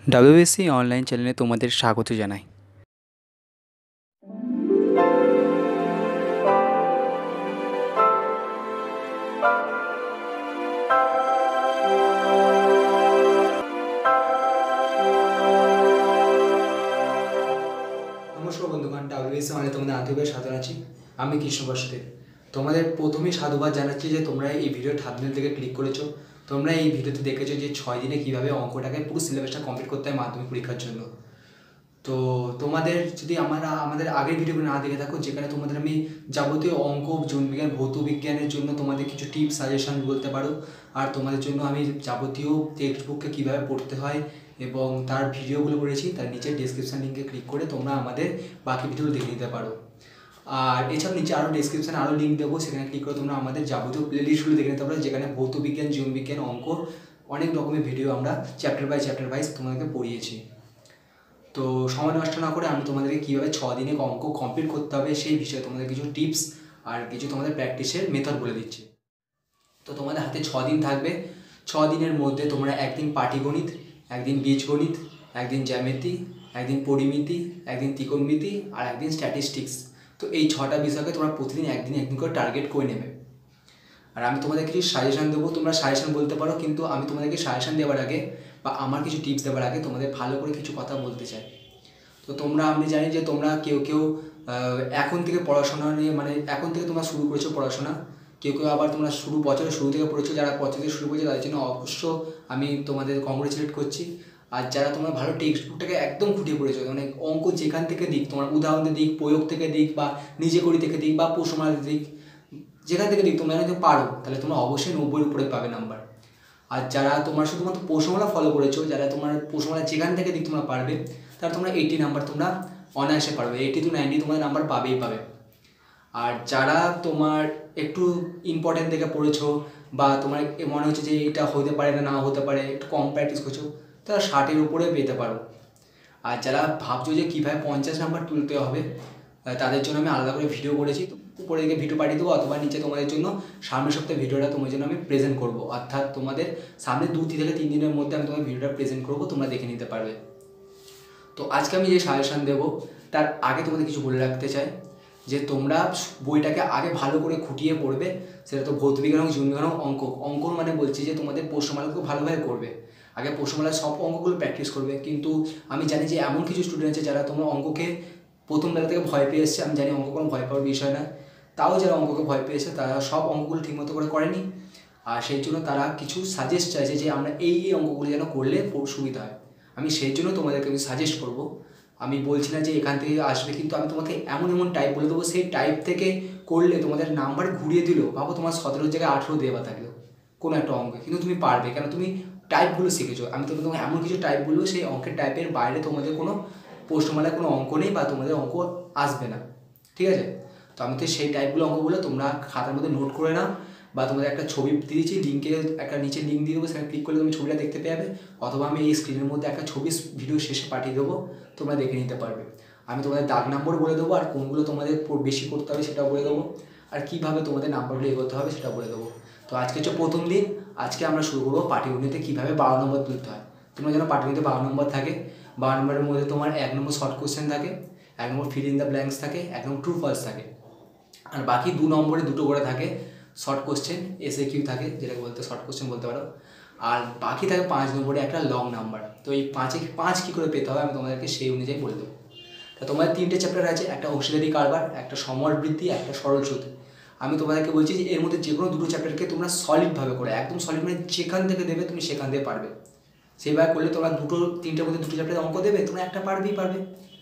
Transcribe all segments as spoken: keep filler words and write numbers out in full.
WBC online চ্যানেলে তোমাদের স্বাগত জানাই। নমস্কার বন্ধুগণ, ডাব্লিউবিসি অনলাইনে তোমাদের আন্তরিক স্বাগত জানাচ্ছি। আমি কৃষ্ণ বসুদেব। তোমাদের প্রথমেই সাধুবাদ জানাচ্ছি যে তোমরা এই ভিডিও থাম্বনেল থেকে ক্লিক করেছো। তোমরা এই ভিডিওতে দেখেছো যে ছয় দিনে কীভাবে অঙ্কটাকে পুরো সিলেবাসটা কমপ্লিট করতে হয় মাধ্যমিক পরীক্ষার জন্য। তো তোমাদের যদি আমরা আমাদের আগের ভিডিওগুলো না দেখে থাকো, যেখানে তোমাদের আমি যাবতীয় অঙ্ক, জীবনবিজ্ঞান, ভৌত বিজ্ঞানের জন্য তোমাদের কিছু টিপস সাজেশন বলতে পারো, আর তোমাদের জন্য আমি যাবতীয় টেক্সট বুককে কীভাবে পড়তে হয় এবং তার ভিডিওগুলো করেছি, তার নিচে ডেসক্রিপশান লিঙ্কে ক্লিক করে তোমরা আমাদের বাকি ভিডিও দেখে নিতে পারো। আর এছাড়াও নিচে আরও ডেসক্রিপশানে আরও লিঙ্ক দেবো, সেখানে ক্লিক করে তোমরা আমাদের যাবতীয় প্লেলিস্টগুলো দেখে নিতে পারো, যেখানে ভৌত বিজ্ঞান, জীবনবিজ্ঞান, অঙ্ক অনেক রকমের ভিডিও আমরা চ্যাপ্টার বাই চ্যাপ্টার ওয়াইজ তোমাদেরকে পড়িয়েছি। তো সময় নষ্ট না করে আমি তোমাদেরকে কীভাবে ছ দিনে অঙ্ক কমপ্লিট করতে হবে সেই বিষয়ে তোমাদের কিছু টিপস আর কিছু তোমাদের প্র্যাকটিসের মেথড বলে দিচ্ছি। তো তোমাদের হাতে ছ দিন থাকবে। ছ দিনের মধ্যে তোমরা একদিন পাটিগণিত, একদিন বীজগণিত, একদিন জ্যামিতি, একদিন পরিমিতি, একদিন ত্রিকোণমিতি আর একদিন স্ট্যাটিস্টিক্স। তো এই ছটা বিষয়কে তোমরা প্রতিদিন একদিন একদিন করে টার্গেট করে নেবে। আর আমি তোমাদের কিছু সাজেশান দেবো, তোমরা সাজেশান বলতে পারো, কিন্তু আমি তোমাদেরকে সাজেশান দেওয়ার আগে বা আমার কিছু টিপস দেওয়ার আগে তোমাদের ভালো করে কিছু কথা বলতে চাই। তো তোমরা, আমি জানি যে তোমরা কেউ কেউ এখন থেকে পড়াশোনা নিয়ে মানে এখন থেকে তোমরা শুরু করেছো পড়াশোনা, কেউ কেউ আবার তোমরা শুরু বছরের শুরু থেকে পড়েছো। যারা বছর থেকে শুরু করেছো তাদের জন্য অবশ্য আমি তোমাদের কংগ্রেচুলেট করছি। আর যারা তোমরা ভালো টেক্সট বুকটাকে একদম খুঁটিয়ে পড়েছো, মানে অঙ্ক যেখান থেকে দিক, তোমার উদাহরণের দিক, প্রয়োগ থেকে দিক, বা নিজে করি থেকে দিক, বা প্রশ্নমালার দিক, যেখান থেকে দিক তোমরা যদি পারো, তাহলে তোমরা অবশ্যই নব্বইয়ের উপরে পাবে নাম্বার। আর যারা তোমরা শুধুমাত্র প্রশ্নমালা ফলো করেছো, যারা তোমার প্রশ্নমালা যেখান থেকে দিক তোমরা পারবে, তাহলে তোমরা এইটি নাম্বার তোমরা অনায়াসে পারবে। এইটি টু নাইনটি তোমাদের নাম্বার পাবেই পাবে। আর যারা তোমার একটু ইম্পর্টেন্ট দেখে পড়েছো, বা তোমার মনে হচ্ছে যে এটা হতে পারে না, না হতে পারে, একটু কম প্র্যাকটিস করছো, তারা ষাটের উপরে পেতে পারো। আর যারা ভাবছো যে কীভাবে পঞ্চাশ নাম্বার তুলতে হবে, তাদের জন্য আমি আলাদা করে ভিডিও করেছি, উপরে দিকে ভিডিও পাঠিয়ে দেবো, অথবা নিচে তোমাদের জন্য সামনের সপ্তাহে ভিডিওটা তোমার জন্য আমি প্রেজেন্ট করবো। অর্থাৎ তোমাদের সামনে দু থেকে তিন দিনের মধ্যে আমি তোমার ভিডিওটা প্রেজেন্ট করবো, তোমরা দেখে নিতে পারবে। তো আজকে আমি যে সাজেশান দেবো তার আগে তোমাদের কিছু বলে রাখতে চাই, যে তোমরা বইটাকে আগে ভালো করে খুঁটিয়ে পড়বে। সেটা তো ভৌত বিজ্ঞান হোক, জীবনবিজ্ঞান হোক, অঙ্ক অঙ্ক মানে বলছি যে তোমাদের প্রশ্নমালাকে ভালোভাবে করবে। আগে প্রশ্নমালার সব অঙ্কগুলো প্র্যাকটিস করবে। কিন্তু আমি জানি যে এমন কিছু স্টুডেন্ট আছে যারা তোমরা অঙ্ককে প্রথম বেলা থেকে ভয় পেয়ে এসছে। আমি জানি অঙ্ক কোনো ভয় পাওয়ার বিষয় না, তাও যারা অঙ্ককে ভয় পেয়েছে তারা সব অঙ্কগুলো ঠিকমতো করে করেনি। আর সেই জন্য তারা কিছু সাজেস্ট চাইছে যে আমরা এই এই অঙ্কগুলো যেন করলে সুবিধা হয়। আমি সেই জন্য তোমাদেরকে আমি সাজেস্ট করব। আমি বলছি না যে এখান থেকে আসবে, কিন্তু আমি তোমাকে এমন এমন টাইপ বলে দেবো, সেই টাইপ থেকে করলে তোমাদের নাম্বার ঘুরিয়ে দিল। ভাবো তোমার সতেরোর জায়গায় আঠেরো দেওয়া থাকলো কোনো একটা অঙ্কে, কিন্তু তুমি পারবে কেন? তুমি টাইপগুলো শিখেছো। আমি তোমাকে তোমাকে এমন কিছু টাইপ বলবো, সেই অঙ্কের টাইপের বাইরে তোমাদের কোনো প্রশ্নমালায় কোনো অঙ্ক নেই, বা তোমাদের অঙ্ক আসবে না, ঠিক আছে? তো আমি তো সেই টাইপগুলো অঙ্ক বলে তোমরা খাতার মধ্যে নোট করে নাও, বা তোমাদের একটা ছবি দিয়েছি, লিঙ্কে একটা নিচে লিঙ্ক দিয়ে দেবো, সেখানে ক্লিক করলে তুমি ছবিটা দেখতে পাবে, অথবা আমি এই স্ক্রিনের মধ্যে একটা ছবি ভিডিও শেষে পাঠিয়ে দেবো, তোমরা দেখে নিতে পারবে। আমি তোমাদের দাগ নম্বর বলে দেবো, আর কোনগুলো তোমাদের বেশি করতে হবে সেটাও বলে দেবো, আর কীভাবে তোমাদের নাম্বারগুলো এগোতে হবে সেটা বলে দেবো। তো আজকে হচ্ছে প্রথম দিন। আজকে আমরা শুরু করবো পাটিগণিতে কীভাবে বারো নম্বর তুলতে হয়। তোমরা যেন পাটিগণিতে বারো নম্বর থাকে। বারো নম্বরের মধ্যে তোমার এক নম্বর শর্ট কোশ্চেন থাকে, এক নম্বর ফিল ইন দ্য ব্ল্যাঙ্কস থাকে, এক নম্বর ট্রু ফলস থাকে, আর বাকি দু নম্বরে দুটো করে থাকে short question, S A Q থাকে, যেটাকে বলতে শর্ট কোশ্চেন বলতে পারো। আর বাকি থাকে পাঁচ নম্বরে একটা লং নাম্বার। তো এই পাঁচে পাঁচ কী করে পেতে হবে আমি তোমাদেরকে সেই অনুযায়ী বলে দেবো। তা তোমাদের তিনটে চ্যাপ্টার আছে, একটা অংশীদারি কারবার, একটা সমর বৃদ্ধি, একটা সরল সুদ। আমি তোমাদেরকে বলছি যে এর মধ্যে যে কোনো দুটো চ্যাপ্টারকে তোমরা সলিডভাবে করে, একদম সলিড মানে যেখান থেকে দেবে তুমি সেখান থেকে পারবে। সেইভাবে করলে তোমরা দুটো তিনটের মধ্যে দুটো চ্যাপ্টারে অঙ্ক দেবে, তোমরা একটা পারবেই পারবে।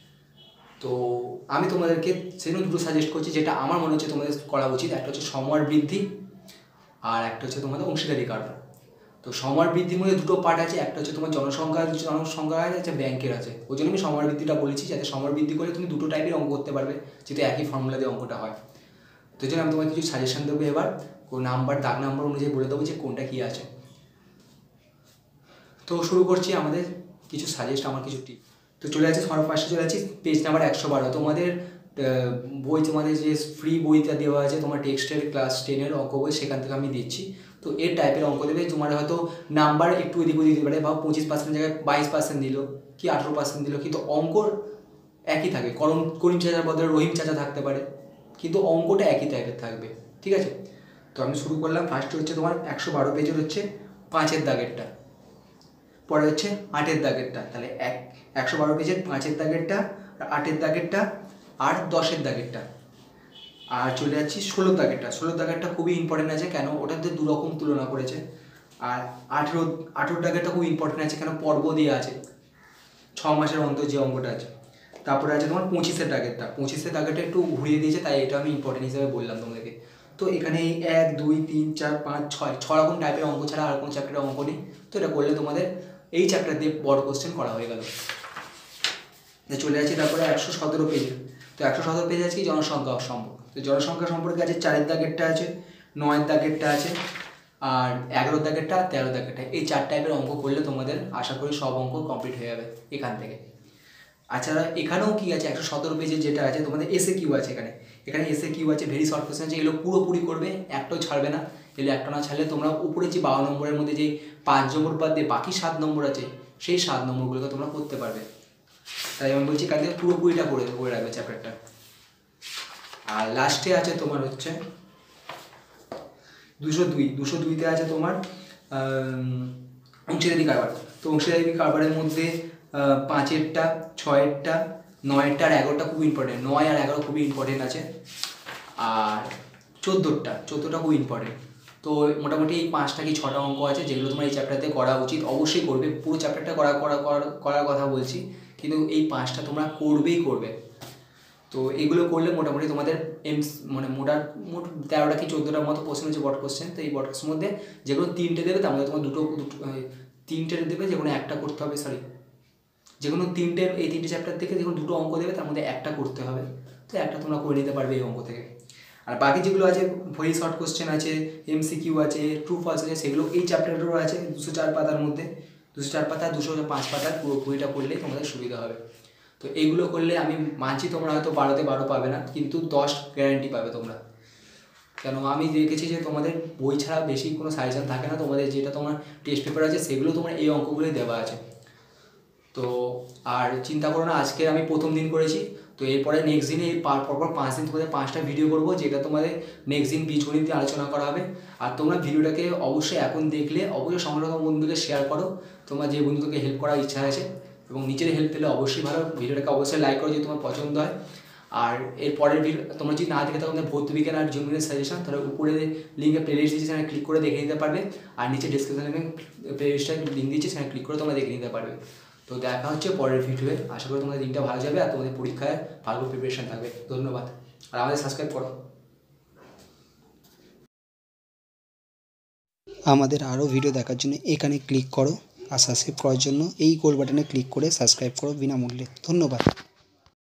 তো আমি তোমাদেরকে সেজন্য দুটো সাজেস্ট করছি, যেটা আমার মনে হচ্ছে তোমাদের করা উচিত। একটা হচ্ছে সমর বৃদ্ধি, আর একটা হচ্ছে তোমাদের অংশীদারি কারবার। তো সমর বৃদ্ধির মধ্যে দুটো পার্ট আছে, একটা হচ্ছে তোমার জনসংখ্যা জনসংখ্যা আছে, একটা ব্যাংকের আছে। ওই জন্য আমি সমর বৃদ্ধিটা বলেছি, যাতে সমর বৃদ্ধি করে তুমি দুটো টাইপের অঙ্ক করতে পারবে, যেহেতু একই ফর্মুলা দিয়ে অঙ্কটা হয়। তো এই জন্য আমি তোমাকে কিছু সাজেশন দেবো। এবার নাম্বার দাগ নাম্বার অনুযায়ী বলে দেবো যে কোনটা কী আছে। তো শুরু করছি আমাদের কিছু সাজেস্ট, আমার কিছু টিপ। তো চলে যাচ্ছি সবার ফার্স্টে চলে যাচ্ছি পেজ নাম্বার একশো বারো। তোমাদের বই, তোমাদের যে ফ্রি বইটা দেওয়া আছে তোমার টেক্সটের ক্লাস টেনের অঙ্ক বই, সেখান থেকে আমি দিচ্ছি। তো এর টাইপের অঙ্ক দেবে। তোমার হয়তো নাম্বার একটু এদিক ওদিক দিতে পারে, বা পঁচিশ পার্সেন্ট জায়গায় বাইশ পার্সেন্ট দিল, কি আঠেরো পার্সেন্ট দিল, কিন্তু অঙ্ক একই থাকে। করম করিম চাচার বদলে রহিম চাচা থাকতে পারে, কিন্তু অঙ্কটা একই টাইপের থাকবে। ঠিক আছে, তো আমি শুরু করলাম। ফার্স্ট হচ্ছে তোমার একশো বারো পেজের হচ্ছে পাঁচের দাগেরটা, পরে হচ্ছে আটের দাগেরটা। তাহলে এক একশো বারো পেজের পাঁচের দাগেরটা, আর আটের দাগেরটা, আর দশের দাগেরটা। আর চলে যাচ্ছি ষোলোর দাগেরটা। ষোলোর দাগেরটা খুবই ইম্পর্টেন্ট আছে, কেন ওটাতে দু রকম তুলনা করেছে। আর আঠেরো আঠেরোর দাগেরটা খুব ইম্পর্টেন্ট আছে, কেন পর্ব দিয়ে আছে, ছ মাসের অন্তর যে অঙ্কটা আছে। তারপরে আছে তোমার পঁচিশের দাগেরটা। পঁচিশের দাগেরটা একটু ঘুরিয়ে দিয়েছে, তাই এটা আমি ইম্পর্টেন্ট হিসেবে বললাম তোমাদেরকে। তো এখানে এই এক দুই তিন চার পাঁচ ছয় ছ রকম টাইপের অঙ্ক ছাড়া আর কোনো চ্যাপ্টারের অঙ্ক নেই। তো এটা করলে তোমাদের এই চ্যাপ্টার দিয়ে বড় কোশ্চেন করা হয়ে গেল। চলে যাচ্ছি তারপরে একশো সতেরো পেজে। তো একশো সতেরো পেজে আছে কি জনসংখ্যা সম্পর্ক। তো জনসংখ্যা সম্পর্কে আছে চারের দাগেরটা আছে, নয়ের দাগেরটা আছে, আর এগারোর দাগেরটা, তেরো দাগেরটা। এই চার টাইপের অঙ্ক করলে তোমাদের আশা করি সব অঙ্ক কমপ্লিট হয়ে যাবে এখান থেকে। আচ্ছা, এখানেও কি আছে, একশো সতেরো পেজে যেটা আছে তোমাদের এসে কিউ আছে। এখানে এখানে এসে কিউ আছে, ভেরি শর্ট কোশ্চেন আছে। এগুলো পুরোপুরি করবে, একটাও ছাড়বে না। এগুলো একটা না ছাড়লে তোমরা উপরে যে বারো নম্বরের মধ্যে যে পাঁচ নম্বর বাদ দিয়ে বাকি সাত নম্বর আছে, সেই সাত নম্বরগুলোকে তোমরা করতে পারবে। তাই আমি বলছি কালকে পুরোপুরিটা করে করে রাখবে চ্যাপ্টারটা। আর লাস্টে আছে তোমার হচ্ছে দুশো দুই দুশো দুইতে আছে তোমার অংশীদারি কারবার। তো অংশীদারি কারবারের মধ্যে পাঁচেরটা, ছয়েরটা, নয়েরটা আর এগারোটা খুব ইম্পর্টেন্ট। নয় আর এগারো খুবই ইম্পর্টেন্ট আছে। আর চোদ্দোটা চোদ্দোটা খুব ইম্পর্টেন্ট। তো মোটামুটি এই পাঁচটা কি ছটা অঙ্ক আছে যেগুলো তোমার এই চ্যাপ্টারতে করা উচিত। অবশ্যই করবে, পুরো চ্যাপ্টারটা করা করা করার কথা বলছি, কিন্তু এই পাঁচটা তোমরা করবেই করবে। তো এগুলো করলে মোটামুটি তোমাদের এমস মানে মোটা মোট তেরোটা কি চোদ্দোটার মতো কোশ্চেন হচ্ছে বট কোশ্চেন। তো এই বট কোশ্চেনের মধ্যে যেগুলো তিনটে দেবে তার মধ্যে তোমার দুটো দুটো তিনটে দেবে, যেগুলো একটা করতে হবে। সরি, যে কোনো তিনটে, এই তিনটে চ্যাপ্টার থেকে যে কোনো দুটো অঙ্ক দেবে, তার মধ্যে একটা করতে হবে। তো একটা তোমরা করে নিতে পারবে এই অঙ্ক থেকে। আর বাকি যেগুলো আছে, ভেরি শর্ট কোশ্চেন আছে, এমসিকিউ আছে, ট্রু ফলস আছে, সেগুলো এই চ্যাপ্টারেরও আছে দুশো চার পাতার মধ্যে। দুশো চার পাতা দুশো পাঁচ পাতার পুরো কুড়িটা করলেই তোমাদের সুবিধা হবে। তো এইগুলো করলে আমি মানছি তোমরা হয়তো বারোতে বারো পাবে না, কিন্তু দশ গ্যারান্টি পাবে তোমরা। কেন আমি দেখেছি যে তোমাদের বই ছাড়া বেশি কোনো সাজেশন থাকে না, তোমাদের যেটা তোমার টেস্ট পেপার আছে সেগুলো তোমার এই অঙ্কগুলোই দেওয়া আছে। তো আর চিন্তা করো না, আজকে আমি প্রথম দিন করেছি, তো এরপরে নেক্সট দিনে পরপর পাঁচ দিন তোমাদের পাঁচটা ভিডিও করবো, যেটা তোমাদের নেক্সট দিন বীজগণিত নিয়ে আলোচনা করা হবে। আর তোমরা ভিডিওটাকে অবশ্যই এখন দেখলে অবশ্যই সমস্ত বন্ধুকে শেয়ার করো, তোমার যে বন্ধুকে হেল্প করার ইচ্ছা আছে, এবং নিজের হেল্প পেলে অবশ্যই ভালো। ভিডিওটাকে অবশ্যই লাইক করো যদি তোমার পছন্দ হয়। আর এর পরের ভিডিও তোমরা যদি না দেখে থাকো তোমাদের ভৌত বিজ্ঞান আর জিওমেট্রির সাজেশন, তাহলে উপরে লিঙ্কে প্লেলিস্ট দিয়েছে, সেখানে ক্লিক করে দেখে নিতে পারবে। আর নিচে ডিসক্রিপশনে প্লেলিস্টটা লিঙ্ক দিয়েছে, সেখানে ক্লিক করে তোমরা দেখে নিতে পারবে। তো দেখা হচ্ছে পরের ভিডিওয়ে। আশা করি তোমাদের দিনটা ভালো যাবে আর তোমাদের পরীক্ষায় ভালো প্রিপারেশন থাকবে। ধন্যবাদ। আর আমাদের সাবস্ক্রাইব করো। আমাদের আরও ভিডিও দেখার জন্য এখানে ক্লিক করো, আর সাবস্ক্রাইব করার জন্য এই গোল বাটনে ক্লিক করে সাবস্ক্রাইব করো বিনামূল্যে। ধন্যবাদ।